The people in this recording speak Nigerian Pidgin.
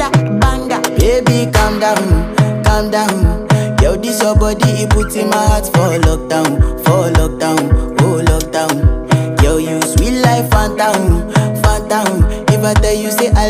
Another banger. Baby, calm down, calm down. Yo, this your body, it puts in my heart for lockdown, oh lockdown. Yo, you sweet life, phantom, phantom. If I tell you say I